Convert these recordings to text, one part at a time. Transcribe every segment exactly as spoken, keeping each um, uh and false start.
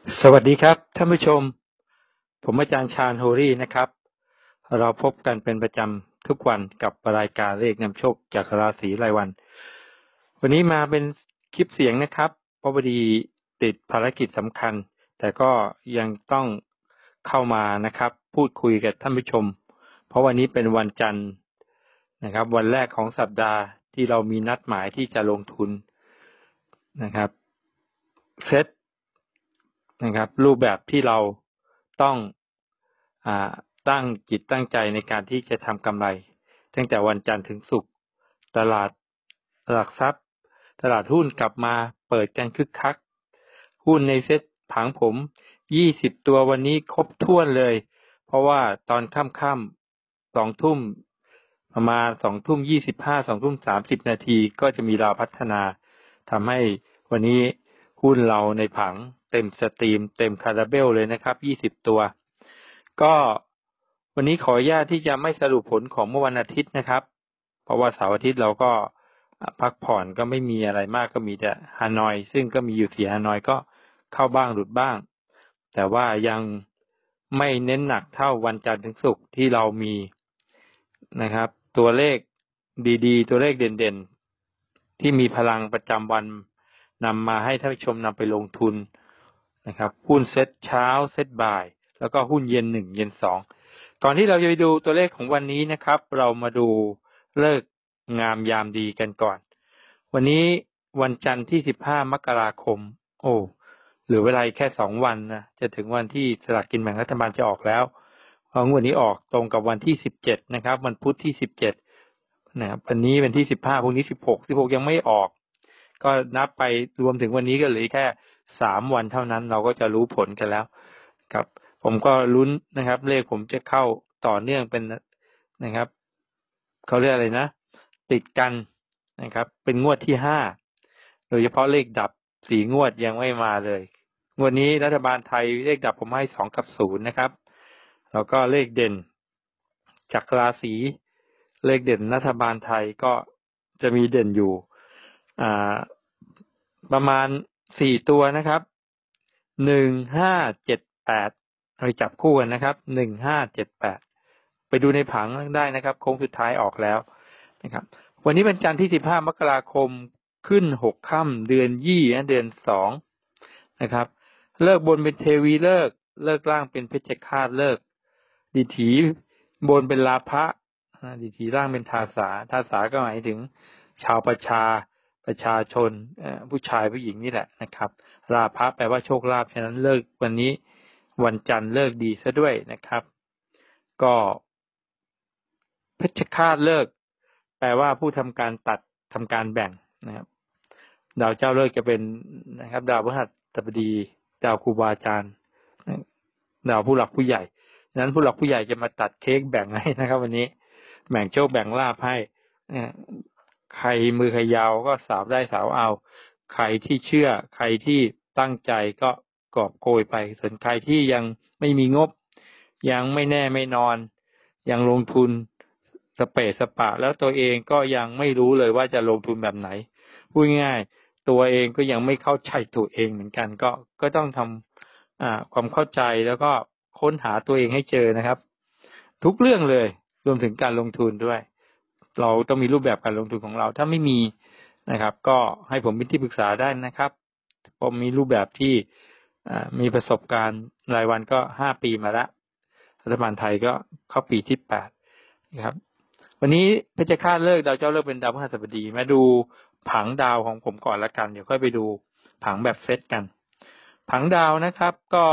สวัสดีครับท่านผู้ชมผมอาจารย์ชาญโฮรี่นะครับเราพบกันเป็นประจำทุกวันกับรายการเลขนำโชคจากราศีรายวันวันนี้มาเป็นคลิปเสียงนะครับเพราะพอดีติดภารกิจสำคัญแต่ก็ยังต้องเข้ามานะครับพูดคุยกับท่านผู้ชมเพราะวันนี้เป็นวันจันทร์นะครับวันแรกของสัปดาห์ที่เรามีนัดหมายที่จะลงทุนนะครับเซตนะครับรูปแบบที่เราต้องอ่าตั้งจิตตั้งใจในการที่จะทำกำไรตั้งแต่วันจันทร์ถึงศุกร์ตลาดหลักทรัพย์ตลาดหุ้นกลับมาเปิดกันคึกคักหุ้นในเซ็ตผังผมยี่สิบตัววันนี้ครบถ้วนเลยเพราะว่าตอนค่ำๆสองทุ่มประมาณสองทุ่มยี่สิบห้าสองทุ่มสามสิบนาทีก็จะมีดาวพัฒนาทำให้วันนี้หุ้นเราในผังเต็มสตรีมเต็มคาราเบลเลยนะครับยี่สิบตัวก็วันนี้ขออนุญาตที่จะไม่สรุปผลของเมื่อวันอาทิตย์นะครับเพราะว่าเสาร์อาทิตย์เราก็พักผ่อนก็ไม่มีอะไรมากก็มีแต่ฮานอยซึ่งก็มีอยู่สี่ฮานอยก็เข้าบ้างหลุดบ้างแต่ว่ายังไม่เน้นหนักเท่าวันจันทร์ถึงศุกร์ที่เรามีนะครับตัวเลขดีๆตัวเลขเด่นๆที่มีพลังประจำวันนำมาให้ท่านผู้ชมนำไปลงทุนนะครับหุ้นเซ็ตเช้าเซ็ตบ่ายแล้วก็หุ้นเย็นหนึ่งเย็นสองก่อนที่เราจะไปดูตัวเลขของวันนี้นะครับเรามาดูฤกษ์งามยามดีกันก่อนวันนี้วันจันทร์ที่สิบห้ามกราคมโอ้เหลือเวลาแค่สองวันนะจะถึงวันที่สลากกินแบ่งรัฐบาลจะออกแล้วเพราะวันนี้ออกตรงกับวันที่สิบเจ็ดนะครับวันพุธที่สิบเจ็ดนะครับวันนี้วันที่สิบห้าพรุ่งนี้สิบหก สิบหกยังไม่ออกก็นับไปรวมถึงวันนี้ก็เหลือแค่สามวันเท่านั้นเราก็จะรู้ผลกันแล้วครับผมก็ลุ้นนะครับเลขผมจะเข้าต่อเนื่องเป็นนะครับเขาเรียกอะไรนะติดกันนะครับเป็นงวดที่ห้าโดยเฉพาะเลขดับสี่งวดยังไม่มาเลยงวดนี้รัฐบาลไทยเลขดับผมให้สองกับศูนย์นะครับแล้วก็เลขเด่นจากราศีเลขเด่นรัฐบาลไทยก็จะมีเด่นอยู่อ่าประมาณสี่ตัวนะครับหนึ่งห้าเจ็ดแปดเราจับคู่กันนะครับหนึ่งห้าเจ็ดแปดไปดูในผังได้นะครับโค้งสุดท้ายออกแล้วนะครับวันนี้เป็นจันทร์ที่สิบห้ามกราคมขึ้นหกค่ำเดือนยี่นะเดือนสองนะครับเลิกบนเป็นเทวีเลิกเลิกล่างเป็นเพชฌฆาตเลิกดิถีบนเป็นลาภะดิถีล่างเป็นทาสาทาสาก็หมายถึงชาวประชาประชาชนผู้ชายผู้หญิงนี่แหละนะครับลาภะแปลว่าโชคลาภฉะนั้นเลิกวันนี้วันจันทร์เลิกดีซะด้วยนะครับก็เพชฌฆาตเลิกแปลว่าผู้ทำการตัดทำการแบ่งนะครับดาวเจ้าเลิกจะเป็นนะครับดาวพฤหัสบดีดาวครูบาอาจารย์ดาวผู้หลักผู้ใหญ่ฉะนั้นผู้หลักผู้ใหญ่จะมาตัดเค้กแบ่งให้นะครับวันนี้แบ่งโชคแบ่งลาภให้ใครมือใครยาวก็สาวได้สาวเอาใครที่เชื่อใครที่ตั้งใจก็กอบโกยไปส่วนใครที่ยังไม่มีงบยังไม่แน่ไม่นอนยังลงทุนสเปะสปะแล้วตัวเองก็ยังไม่รู้เลยว่าจะลงทุนแบบไหนพูดง่ายตัวเองก็ยังไม่เข้าใจตัวเองเหมือนกันก็ก็ต้องทำอ่าความเข้าใจแล้วก็ค้นหาตัวเองให้เจอนะครับทุกเรื่องเลยรวมถึงการลงทุนด้วยเราต้องมีรูปแบบการลงทุนของเราถ้าไม่มีนะครับก็ให้ผมเป็นที่ปรึกษาได้นะครับผมมีรูปแบบที่มีประสบการณ์รายวันก็ห้าปีมาแล้วรัฐบาลไทยก็เข้าปีที่แปดนะครับวันนี้เพชฌฆาตเลิกดาวเจ้าเลิกเป็นดาวพฤหัสบดีมาดูผังดาวของผมก่อนละกันเดี๋ยวค่อยไปดูผังแบบเซตกันผังดาวนะครับก็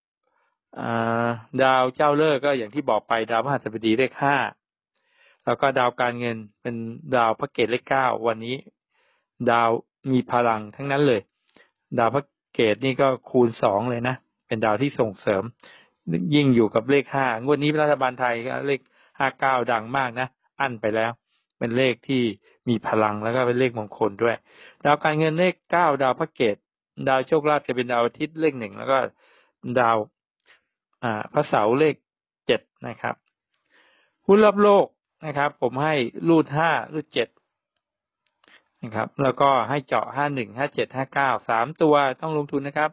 ดาวเจ้าเลิกก็อย่างที่บอกไปดาวพฤหัสบดีเลขห้าแล้วก็ดาวการเงินเป็นดาวพระเกตเลขเก้าวันนี้ดาวมีพลังทั้งนั้นเลยดาวพระเกตนี่ก็คูณสองเลยนะเป็นดาวที่ส่งเสริมยิ่งอยู่กับเลขห้างวดนี้รัฐบาลไทยก็เลขห้าเก้าดังมากนะอั้นไปแล้วเป็นเลขที่มีพลังแล้วก็เป็นเลขมงคลด้วยดาวการเงินเลขเก้าดาวพระเกตดาวโชคลาภจะเป็นดาวอาทิตย์เลขหนึ่งแล้วก็ดาวอ่าพระเสาร์เลขเจ็ดนะครับหุ้นรอบโลกนะครับผมให้รูดห้ารูดเจ็ดนะครับแล้วก็ให้เจาะห้าหนึ่งห้าเจ็ดห้าเก้าสามตัวต้องลงทุนนะครับ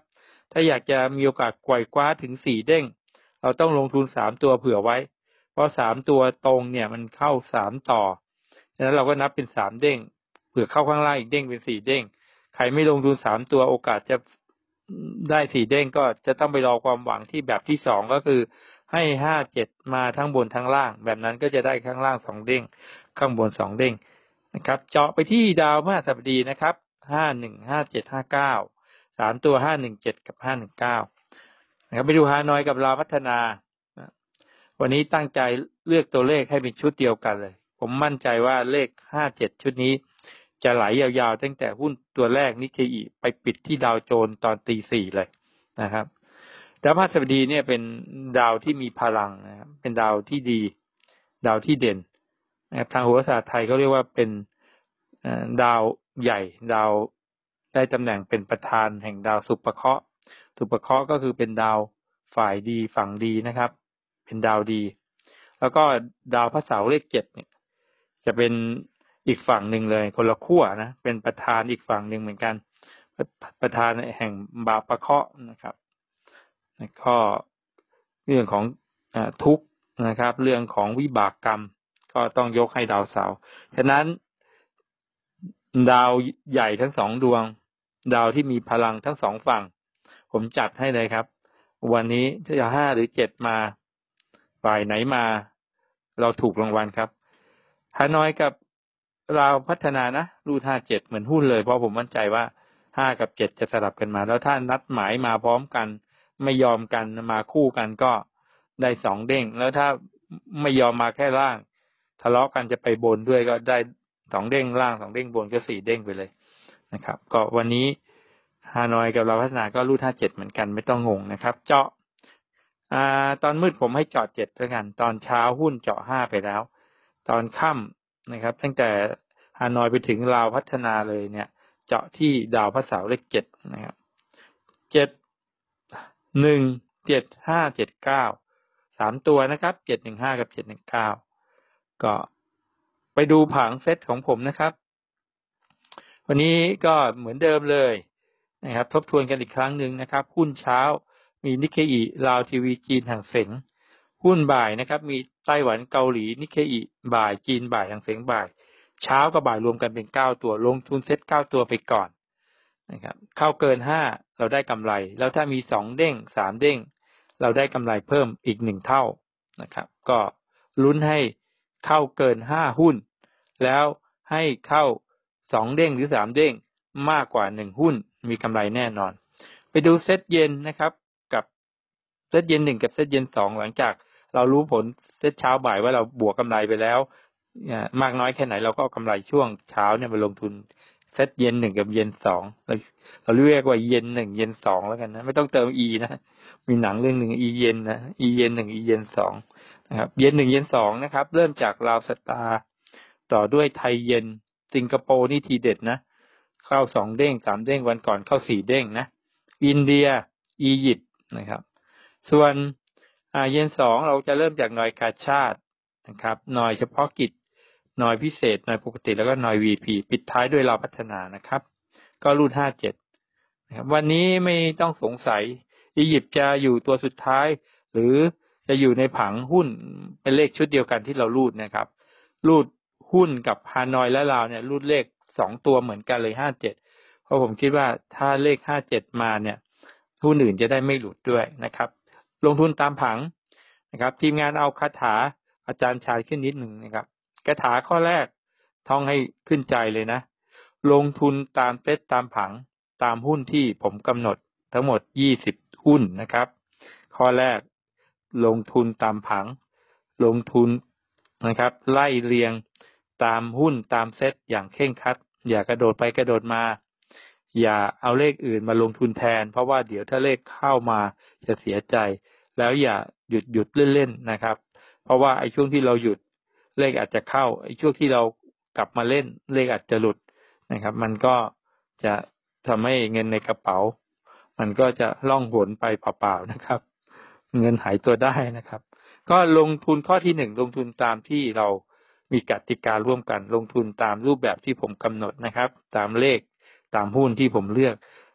ถ้าอยากจะมีโอกาสไกวคว้าถึงสี่เด้งเราต้องลงทุนสามตัวเผื่อไว้เพราะสามตัวตรงเนี่ยมันเข้าสามต่อฉะนั้นเราก็นับเป็นสามเด้งเผื่อเข้าข้างล่างอีกเด้งเป็นสี่เด้งใครไม่ลงทุนสามตัวโอกาสจะได้สี่เด้งก็จะต้องไปรอความหวังที่แบบที่สองก็คือให้ห้าเจ็ดมาทั้งบนทั้งล่างแบบนั้นก็จะได้ข้างล่างสองเด้งข้างบนสองเด้งนะครับเจาะไปที่ดาวพฤหัสบดีนะครับห้าหนึ่งห้าเจ็ดห้าเก้าสามตัวห้าหนึ่งเจ็ดกับห้าหนึ่งเก้านะครับไปดูฮานอยกับลาวพัฒนาวันนี้ตั้งใจเลือกตัวเลขให้เป็นชุดเดียวกันเลยผมมั่นใจว่าเลขห้าเจ็ดชุดนี้จะไหลยาวๆตั้งแต่หุ้นตัวแรกนิเคอิไปปิดที่ดาวโจนส์ตอนตีสี่เลยนะครับดาวพฤหัสบดีเนี่ยเป็นดาวที่มีพลังนะครับเป็นดาวที่ดีดาวที่เด่นนะครับทางโหราศาสตร์ไทยเขาเรียกว่าเป็นดาวใหญ่ดาวได้ตำแหน่งเป็นประธานแห่งดาวสุภเคราะห์สุภเคราะห์ก็คือเป็นดาวฝ่ายดีฝั่งดีนะครับเป็นดาวดีแล้วก็ดาวพระเสาร์เลขเจ็ดเนี่ยจะเป็นอีกฝั่งหนึ่งเลยคนละขั้วนะเป็นประธานอีกฝั่งหนึ่งเหมือนกันประธานแห่งบาปเคราะห์นะครับก็เรื่องของทุกข์นะครับเรื่องของวิบากกรรมก็ต้องยกให้ดาวเสาร์ฉะนั้นดาวใหญ่ทั้งสองดวงดาวที่มีพลังทั้งสองฝั่งผมจัดให้เลยครับวันนี้ถ้าจะห้าหรือเจ็ดมาฝ่ายไหนมาเราถูกรางวัลครับฮานอยกับลาวพัฒนานะรูดห้าเจ็ดเหมือนหุ้นเลยเพราะผมมั่นใจว่าห้ากับเจ็ดจะสลับกันมาแล้วถ้านัดหมายมาพร้อมกันไม่ยอมกันมาคู่กันก็ได้สองเด้งแล้วถ้าไม่ยอมมาแค่ล่างทะเลาะกันจะไปบนด้วยก็ได้สองเด้งล่างสองเด้งบนก็สี่เด้งไปเลยนะครับก็วันนี้ฮานอยกับลาวพัฒนาก็รูดห้าเจ็ดเหมือนกันไม่ต้องงงนะครับเจาะอ่าตอนมืดผมให้เจาะเจ็ดแล้วกันตอนเช้าหุ้นเจาะห้าไปแล้วตอนค่ำนะครับตั้งแต่ฮานอยไปถึงลาวพัฒนาเลยเนี่ยเจาะที่ดาวพระเสาร์เลขเจ็ดนะครับเจ็ดหนึ่งเจ็ดห้าเจ็ดเก้าสามตัวนะครับเจ็ดหนึ่งห้ากับเจ็ดหนึ่งเก้าก็ไปดูผังเซตของผมนะครับวันนี้ก็เหมือนเดิมเลยนะครับทบทวนกันอีกครั้งหนึ่งนะครับหุ้นเช้ามีนิเคอิลาวทีวีจีนห่างเส็งหุ้นบ่ายนะครับมีไต้หวันเกาหลีนิเคอิบ่ายจีนบ่ายห่างเส็งบ่ายเช้ากับบ่ายรวมกันเป็นเก้าตัวลงทุนเซ็ตเก้าตัวไปก่อนนะครับเข้าเกินห้าเราได้กำไรแล้วถ้ามีสองเด้งสามเด้งเราได้กำไรเพิ่มอีกหนึ่งเท่านะครับก็ลุ้นให้เข้าเกินห้าหุ้นแล้วให้เข้าสองเด้งหรือสามเด้งมากกว่าหนึ่งหุ้นมีกำไรแน่นอนไปดูเซตเย็นนะครับกับเซตเย็นหนึ่งกับเซตเย็นสองหลังจากเรารู้ผลเซตเช้าบ่ายว่าเราบวกกำไรไปแล้วมากน้อยแค่ไหนเราก็เอากำไรช่วงเช้าเนี่ยมาลงทุนเซตเย็นหนึ่งกับเย็นสองเราเราเรียกว่าเย็นหนึ่งเย็นสองแล้วกันนะไม่ต้องเติม e นะมีหนังเรื่องหนึ่ง e เย็นนะ e เย็นหนึ่ง e เย็นสองนะครับเย็นหนึ่งเย็นสองนะครับเริ่มจากลาวสตาร์ต่อด้วยไทยเย็นสิงคโปร์นี่ทีเด็ดนะเข้าสองเด้งสามเด้งวันก่อนเข้าสี่เด้งนะอินเดียอียิปต์นะครับส่วนอ่าเย็นสองเราจะเริ่มจากหน่วยกาชาตินะครับหน่วยเฉพาะกิจหน่วยพิเศษหน่วยปกติแล้วก็หน่วย วี พี ปิดท้ายด้วยลาวพัฒนานะครับก็รูดห้าเจ็ดนะครับวันนี้ไม่ต้องสงสัยอียิปต์จะอยู่ตัวสุดท้ายหรือจะอยู่ในผังหุ้นเป็นเลขชุดเดียวกันที่เรารูดนะครับรูดหุ้นกับฮานอยและลาวเนี่ยรูดเลขสองตัวเหมือนกันเลยห้าเจ็ดเพราะผมคิดว่าถ้าเลขห้าเจ็ดมาเนี่ยหุ้นอื่นจะได้ไม่หลุดด้วยนะครับลงทุนตามผังนะครับทีมงานเอาคาถาอาจารย์ชายขึ้นนิดหนึ่งนะครับคาถาข้อแรกท่องให้ขึ้นใจเลยนะลงทุนตามเซตตามผังตามหุ้นที่ผมกำหนดทั้งหมดยี่สิบหุ้นนะครับข้อแรกลงทุนตามผังลงทุนนะครับไล่เรียงตามหุ้นตามเซตอย่างเคร่งครัดอย่ากระโดดไปกระโดดมาอย่าเอาเลขอื่นมาลงทุนแทนเพราะว่าเดี๋ยวถ้าเลขเข้ามาจะเสียใจแล้วอย่าหยุดหยุดเล่นๆนะครับเพราะว่าไอ้ช่วงที่เราหยุดเลขอาจจะเข้าไอ้ช่วงที่เรากลับมาเล่นเลขอาจจะหลุดนะครับมันก็จะทำให้เงินในกระเป๋ามันก็จะล่องหนไปเปล่าๆนะครับเงินหายตัวได้นะครับก็ลงทุนข้อที่หนึ่งลงทุนตามที่เรามีกติการ่วมกันลงทุนตามรูปแบบที่ผมกำหนดนะครับตามเลขตามหุ้นที่ผมเลือก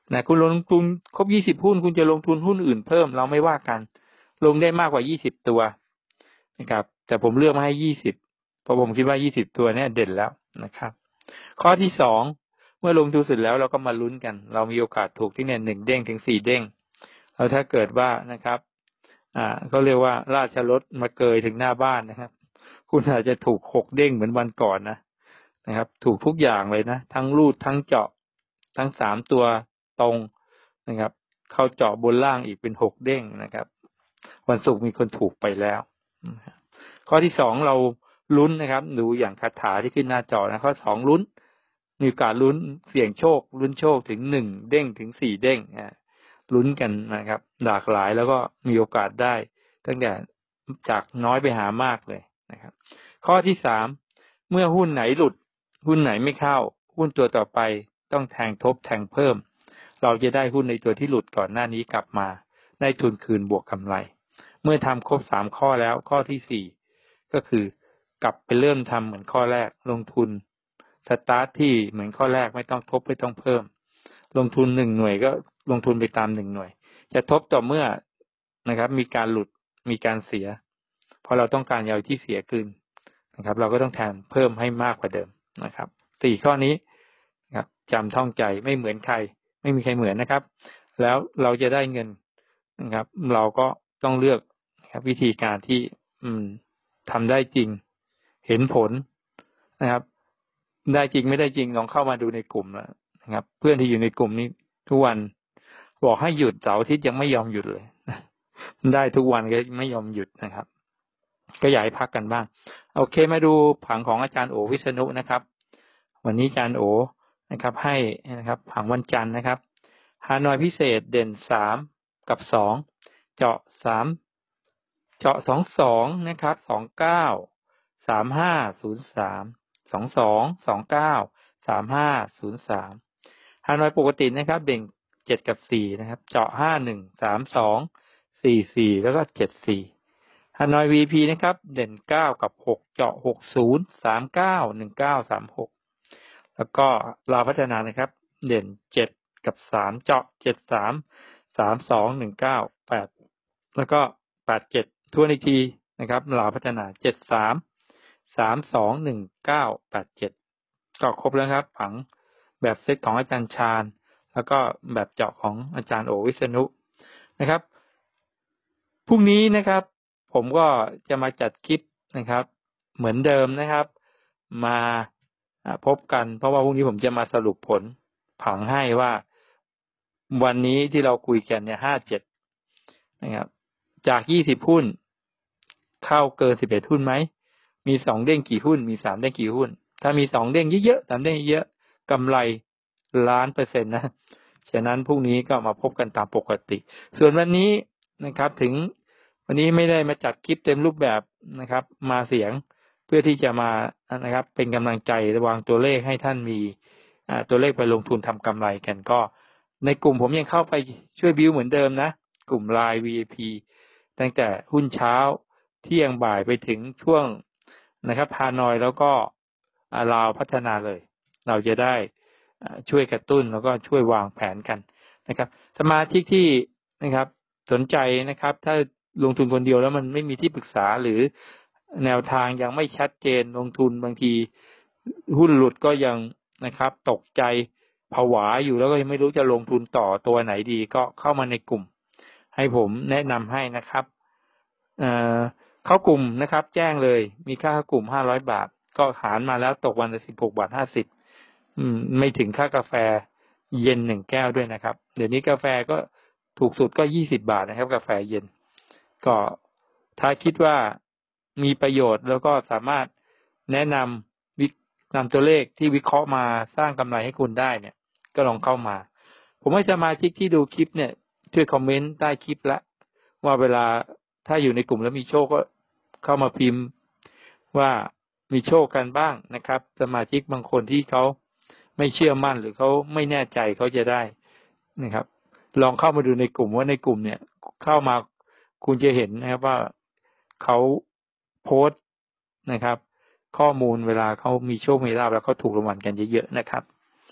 นะคุณลงทุนครบยี่สิบหุ้นคุณจะลงทุนหุ้นอื่นเพิ่มเราไม่ว่ากันลงได้มากกว่ายี่สิบตัวนะครับแต่ผมเลือกมาให้ยี่สิบเพราะผมคิดว่ายี่สิบตัวเนี่ยเด่นแล้วนะครับข้อที่สองเมื่อลงทุนเสร็จแล้วเราก็มาลุ้นกันเรามีโอกาสถูกที่เนี่ยหนึ่งเด้งถึงสี่เด้งแล้วถ้าเกิดว่านะครับอ่าเขาเรียกว่าราชรถมาเกยถึงหน้าบ้านนะครับคุณอาจจะถูกหกเด้งเหมือนวันก่อนนะนะครับถูกทุกอย่างเลยนะทั้งรูดทั้งเจาะทั้งสามตัวตรงนะครับเข้าเจาะบนล่างอีกเป็นหกเด้งนะครับวันศุกร์มีคนถูกไปแล้วข้อที่สองเราลุ้นนะครับดูอย่างคาถาที่ขึ้นหน้าจอนะข้อสองลุ้นมีโอกาสลุ้นเสี่ยงโชคลุ้นโชคถึงหนึ่งเด้งถึงสี่เด้งนะลุ้นกันนะครับหลากหลายแล้วก็มีโอกาสได้ตั้งแต่จากน้อยไปหามากเลยนะครับข้อที่สามเมื่อหุ้นไหนหลุดหุ้นไหนไม่เข้าหุ้นตัวต่อไปต้องแทงทบแทงเพิ่มเราจะได้หุ้นในตัวที่หลุดก่อนหน้านี้กลับมาได้ทุนคืนบวกกำไรเมื่อทำครบสามข้อแล้วข้อที่สี่ก็คือกลับไปเริ่มทำเหมือนข้อแรกลงทุนสตาร์ทที่เหมือนข้อแรกไม่ต้องทบไม่ต้องเพิ่มลงทุนหนึ่งหน่วยก็ลงทุนไปตามหนึ่งหน่วยจะทบต่อเมื่อนะครับมีการหลุดมีการเสียพอเราต้องการเอาที่เสียคืนนะครับเราก็ต้องแทนเพิ่มให้มากกว่าเดิมนะครับสี่ข้อนี้นะครับจำท่องใจไม่เหมือนใครไม่มีใครเหมือนนะครับแล้วเราจะได้เงินนะครับเราก็ต้องเลือกนะครับวิธีการที่อืมทำได้จริงเห็นผลนะครับได้จริงไม่ได้จริงลองเข้ามาดูในกลุ่มนะครับเพื่อนที่อยู่ในกลุ่มนี้ทุกวันบอกให้หยุดเสาร์อาทิตย์ยังไม่ยอมหยุดเลยได้ทุกวันก็ไม่ยอมหยุดนะครับก็อยากให้พักกันบ้างโอเคมาดูผังของอาจารย์โอวิษณุนะครับวันนี้อาจารย์โอนะครับให้นะครับผังวันจันทร์นะครับฮานอยพิเศษเด่นสามกับสองเจาะสามเจาะสองสองนะครับสองเก้าสามห้าศูนย์สามสองสองสองเก้าสามห้าศูนย์สามฮานอยปกตินะครับเด่นเจ็ดกับสี่นะครับเจาะห้าหนึ่งสามสองสี่สี่แล้วก็เจ็ดสี่ฮานอย วี พี นะครับเด่นเก้ากับหกเจาะหกศูนย์สามเก้าหนึ่งเก้าสามหกแล้วก็ลาวพัฒนานะครับเด่นเจ็ดกับสามเจาะเจ็ดสามสามสองหนึ่งเก้าแปดแล้วก็แปดเจ็ดทวนอีกทีนะครับลาวพัฒนาเจ็ดสามสามสองหนึ่งเก้าแปดเจ็ดก็ครบแล้วครับผังแบบเซตของอาจารย์ชาญแล้วก็แบบเจาะของอาจารย์โอวิษณุนะครับพรุ่งนี้นะครับผมก็จะมาจัดคลิปนะครับเหมือนเดิมนะครับมาพบกันเพราะว่าพรุ่งนี้ผมจะมาสรุปผลผังให้ว่าวันนี้ที่เราคุยกันเนี่ยห้าเจ็ดนะครับจากยี่สิบหุ้นเข้าเกินสิบเอ็ดหุ้นไหมมีสองเด้งกี่หุ้นมีสามเด้งกี่หุ้นถ้ามีสองเด้งเยอะๆสามเด้งเยอะกำไรล้านเปอร์เซ็นต์นะฉะนั้นพรุ่งนี้ก็มาพบกันตามปกติส่วนวันนี้นะครับถึงวันนี้ไม่ได้มาจัดคลิปเต็มรูปแบบนะครับมาเสียงเพื่อที่จะมานะครับเป็นกำลังใจวางตัวเลขให้ท่านมีตัวเลขไปลงทุนทำกำไรกันก็ในกลุ่มผมยังเข้าไปช่วยบิวเหมือนเดิมนะกลุ่ม ไลน์ วี ไอ พี ตั้งแต่หุ้นเช้าเที่ยงบ่ายไปถึงช่วงนะครับฮานอยแล้วก็ลาวพัฒนาเลยเราจะได้ช่วยกระตุ้นแล้วก็ช่วยวางแผนกันนะครับสมาชิกที่นะครับสนใจนะครับถ้าลงทุนคนเดียวแล้วมันไม่มีที่ปรึกษาหรือแนวทางยังไม่ชัดเจนลงทุนบางทีหุ้นหลุดก็ยังนะครับตกใจผวาอยู่แล้วก็ยังไม่รู้จะลงทุนต่อตัวไหนดีก็เข้ามาในกลุ่มให้ผมแนะนำให้นะครับเอ่อเข้ากลุ่มนะครับแจ้งเลยมีค่าเข้ากลุ่มห้าร้อยบาทก็หารมาแล้วตกวันละสิบหกบาทห้าสิบอืมไม่ถึงค่ากาแฟเย็นหนึ่งแก้วด้วยนะครับเดี๋ยวนี้กาแฟก็ถูกสุดก็ยี่สิบบาทนะครับกาแฟเย็นก็ถ้าคิดว่ามีประโยชน์แล้วก็สามารถแนะนำวินำตัวเลขที่วิเคราะห์มาสร้างกำไรให้คุณได้เนี่ยก็ลองเข้ามาผมให้สมาชิกที่ดูคลิปเนี่ยช่วยคอมเมนต์ใต้คลิปละว่าเวลาถ้าอยู่ในกลุ่มแล้วมีโชคก็เข้ามาพิมพ์ว่ามีโชคกันบ้างนะครับสมาชิกบางคนที่เขาไม่เชื่อมั่นหรือเขาไม่แน่ใจเขาจะได้นะครับลองเข้ามาดูในกลุ่มว่าในกลุ่มเนี่ยเข้ามาคุณจะเห็นนะครับว่าเขาโพสต์นะครับข้อมูลเวลาเขามีโชคมีลาภแล้วเขาถูกรางวัลกันเยอะๆนะครับ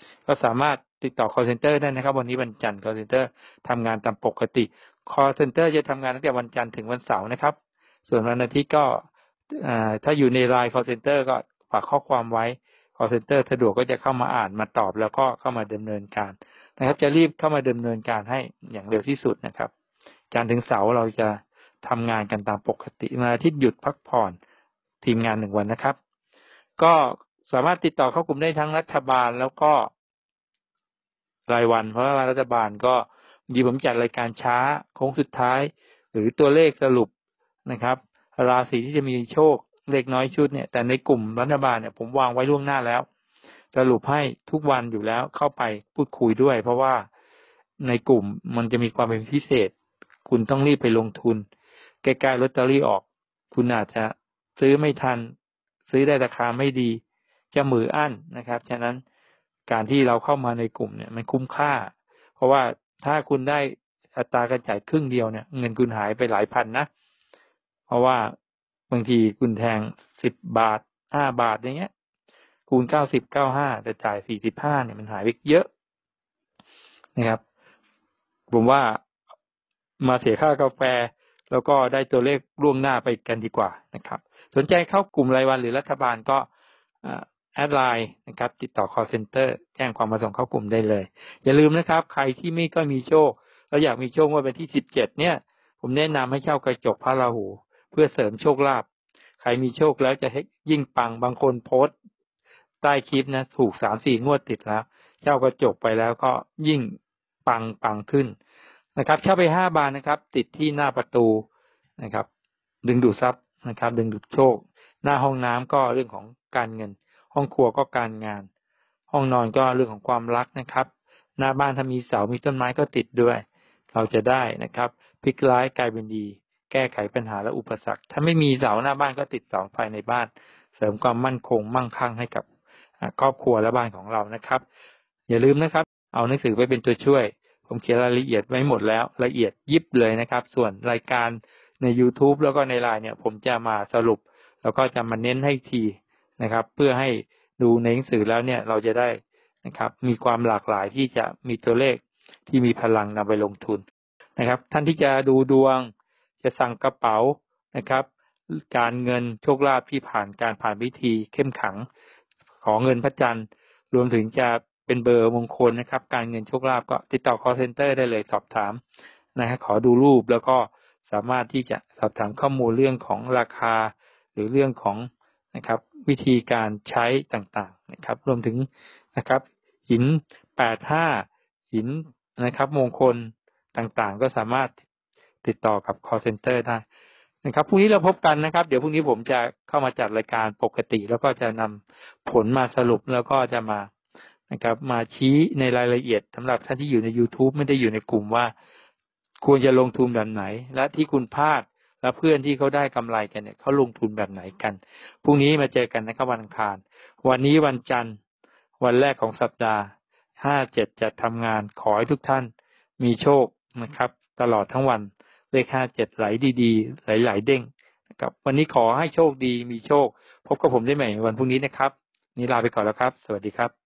ก็สามารถติดต่อ call center ได้นะครับวันนี้วันจันทร์ call center ทำงานตามปกติ call center จะทำงานตั้งแต่วันจันทร์ถึงวันเสาร์นะครับส่วนวันอาทิตย์ก็ถ้าอยู่ใน ไลน์ call center ก็ฝากข้อความไว้ call center สะดวกก็จะเข้ามาอ่านมาตอบแล้วก็เข้ามาดำเนินการนะครับจะรีบเข้ามาดำเนินการให้อย่างเร็วที่สุดนะครับจันทร์ถึงเสาร์เราจะทำงานกันตามปกติวันอาทิตย์หยุดพักผ่อนทีมงานหนึ่งวันนะครับก็สามารถติดต่อเข้ากลุ่มได้ทั้งรัฐบาลแล้วก็รายวันเพราะว่ารัฐบาลก็ดีผมจัดรายการช้าโค้งสุดท้ายหรือตัวเลขสรุปนะครับราศีที่จะมีโชคเล็กน้อยชุดเนี่ยแต่ในกลุ่มรัฐบาลเนี่ยผมวางไว้ล่วงหน้าแล้วสรุปให้ทุกวันอยู่แล้วเข้าไปพูดคุยด้วยเพราะว่าในกลุ่มมันจะมีความเป็นพิเศษคุณต้องรีบไปลงทุนใกล้ๆลอตเตอรี่ออกคุณอาจจะซื้อไม่ทันซื้อได้ราคาไม่ดีจะมืออั้นนะครับฉะนั้นการที่เราเข้ามาในกลุ่มเนี่ยมันคุ้มค่าเพราะว่าถ้าคุณได้อัตราการจ่ายครึ่งเดียวเนี่ยเงินคุณหายไปหลายพันนะเพราะว่าบางทีคุณแทงสิบบาทห้าบาทอย่างเงี้ยคูณเก้าสิบ เก้าห้าแต่จ่ายสี่สิบห้าเนี่ยมันหายไปเยอะนะครับผมว่ามาเสียค่ากาแฟแล้วก็ได้ตัวเลขล่วงหน้าไปกันดีกว่านะครับสนใจเข้ากลุ่มรายวันหรือรัฐบาลก็แอดไลน์นะครับติดต่อ call center แจ้งความประสงค์เข้ากลุ่มได้เลยอย่าลืมนะครับใครที่ไม่ก็มีโชคแล้วอยากมีโชคว่าเป็นที่สิบเจ็ดเนี่ยผมแนะนำให้เช่ากระจกพระราหูเพื่อเสริมโชคลาภใครมีโชคแล้วจะยิ่งปังบางคนโพสต์ใต้คลิปนะถูก สามสี่ งวดติดแล้วเช่ากระจกไปแล้วก็ยิ่งปังปังขึ้นนะครับเช่าไปห้าบานนะครับติดที่หน้าประตูนะครับดึงดูดทรัพย์นะครับดึงดูดโชคหน้าห้องน้ำก็เรื่องของการเงินห้องครัวก็การงานห้องนอนก็เรื่องของความรักนะครับหน้าบ้านถ้ามีเสามีต้นไม้ก็ติดด้วยเราจะได้นะครับพลิกร้ายกลายเป็นดีแก้ไขปัญหาและอุปสรรคถ้าไม่มีเสาหน้าบ้านก็ติดเสาภายในบ้านเสริมความมั่นคงมั่งคั่งให้กับครอบครัวและบ้านของเรานะครับอย่าลืมนะครับเอาหนังสือไปเป็นตัวช่วยผมเขียนรายละเอียดไว้หมดแล้วละเอียดยิบเลยนะครับส่วนรายการใน YouTube แล้วก็ใน ไลน์ เนี่ยผมจะมาสรุปแล้วก็จะมาเน้นให้ทีนะครับเพื่อให้ดูในหนังสือแล้วเนี่ยเราจะได้นะครับมีความหลากหลายที่จะมีตัวเลขที่มีพลังนำไปลงทุนนะครับท่านที่จะดูดวงจะสั่งกระเป๋านะครับการเงินโชคลาภที่ผ่านการผ่านพิธีเข้มขังขอเงินพระจันทร์รวมถึงจะเป็นเบอร์มงคลนะครับการเงินโชคลาภก็ติดต่อ call center ได้เลยสอบถามนะฮะขอดูรูปแล้วก็สามารถที่จะสอบถามข้อมูลเรื่องของราคาหรือเรื่องของนะครับวิธีการใช้ต่างๆนะครับรวมถึงนะครับหินแปดสิบห้าหินนะครับมงคลต่างๆก็สามารถติดต่อกับ call center ได้นะครับพรุ่งนี้เราพบกันนะครับเดี๋ยวพรุ่งนี้ผมจะเข้ามาจัดรายการปกติแล้วก็จะนำผลมาสรุปแล้วก็จะมานะครับมาชี้ในรายละเอียดสำหรับท่านที่อยู่ใน YouTube ไม่ได้อยู่ในกลุ่มว่าควรจะลงทุนแบบไหนและที่คุณพลาดและเพื่อนที่เขาได้กำไรกันเนี่ยเขาลงทุนแบบไหนกันพรุ่งนี้มาเจอกันนะครับวันอังคารวันนี้วันจันทร์วันแรกของสัปดาห์ห้าเจ็ดจะทำงานขอให้ทุกท่านมีโชคนะครับตลอดทั้งวันเลขห้าเจ็ดไหลดีๆไหลๆเด้งนะครับวันนี้ขอให้โชคดีมีโชคพบกับผมได้ใหม่วันพรุ่งนี้นะครับนี่ลาไปก่อนแล้วครับสวัสดีครับ